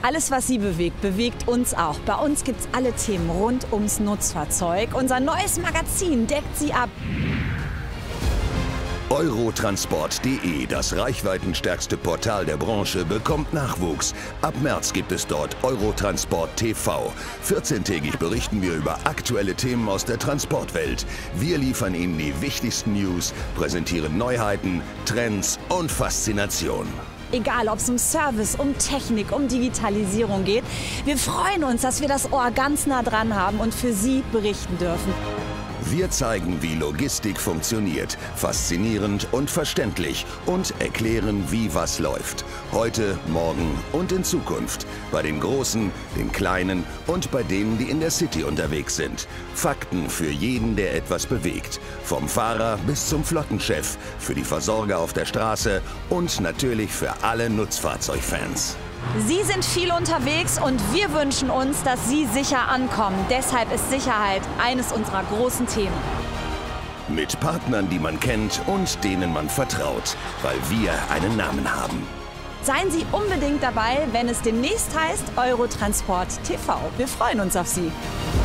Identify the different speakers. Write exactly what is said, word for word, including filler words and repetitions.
Speaker 1: Alles, was Sie bewegt, bewegt uns auch. Bei uns gibt es alle Themen rund ums Nutzfahrzeug. Unser neues Magazin deckt Sie ab.
Speaker 2: Eurotransport punkt de, das reichweitenstärkste Portal der Branche, bekommt Nachwuchs. Ab März gibt es dort Eurotransport T V. vierzehntägig berichten wir über aktuelle Themen aus der Transportwelt. Wir liefern Ihnen die wichtigsten News, präsentieren Neuheiten, Trends und Faszination.
Speaker 1: Egal, ob es um Service, um Technik, um Digitalisierung geht. Wir freuen uns, dass wir das Ohr ganz nah dran haben und für Sie berichten dürfen.
Speaker 2: Wir zeigen, wie Logistik funktioniert, faszinierend und verständlich, und erklären, wie was läuft. Heute, morgen und in Zukunft. Bei den Großen, den Kleinen und bei denen, die in der City unterwegs sind. Fakten für jeden, der etwas bewegt. Vom Fahrer bis zum Flottenchef, für die Versorger auf der Straße und natürlich für alle Nutzfahrzeugfans.
Speaker 1: Sie sind viel unterwegs und wir wünschen uns, dass Sie sicher ankommen. Deshalb ist Sicherheit eines unserer großen Themen.
Speaker 2: Mit Partnern, die man kennt und denen man vertraut, weil wir einen Namen haben.
Speaker 1: Seien Sie unbedingt dabei, wenn es demnächst heißt Eurotransport T V. Wir freuen uns auf Sie.